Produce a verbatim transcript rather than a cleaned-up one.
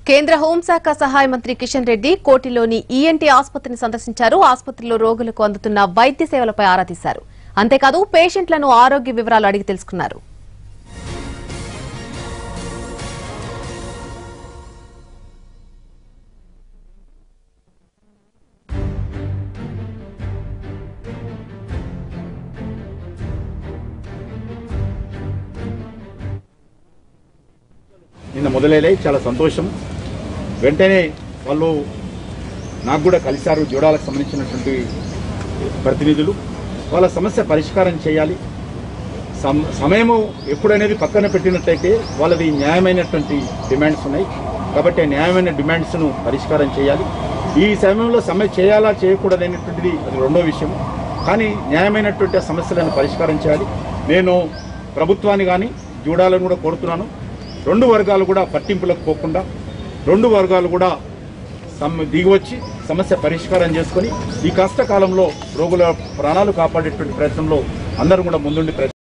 కేంద్ర హోంశాఖ సహాయ మంత్రి కిషన్ రెడ్డి కోటిలోని ఈఎన్టీ ఆసుపత్రిని సందర్శించారు. ఆసుపత్రిలో రోగులకు అందుతున్న వైద్య సేవలపై ఆరా తీశారు. అంతేకాదు పేషెంట్లను ఆరోగ్య వివరాలు అడిగి తెలుసుకున్నారు. నిన్న మొదలైనాయి, చాలా సంతోషం. వెంటనే వాళ్ళు నాకు కూడా కలిశారు, జోడాలకు సంబంధించినటువంటి ప్రతినిధులు. వాళ్ళ సమస్య పరిష్కారం చేయాలి. సమయము ఎప్పుడనేది పక్కన పెట్టినట్లయితే వాళ్ళది న్యాయమైనటువంటి డిమాండ్స్ ఉన్నాయి కాబట్టి న్యాయమైన డిమాండ్స్ను పరిష్కారం చేయాలి. ఈ సమయంలో సమ్మె చేయాలా చేయకూడదనేటువంటిది అది రెండో విషయం. కానీ న్యాయమైనటువంటి సమస్యలను పరిష్కారం చేయాలి. నేను ప్రభుత్వాన్ని కానీ జోడాలను కూడా కోరుతున్నాను, రెండు వర్గాలు కూడా పట్టింపులకు పోకుండా రెండు వర్గాలు కూడా దిగివచ్చి సమస్య పరిష్కారం చేసుకొని ఈ కష్టకాలంలో రోగుల ప్రాణాలు కాపాడేటువంటి ప్రయత్నంలో అందరూ కూడా ముందుండి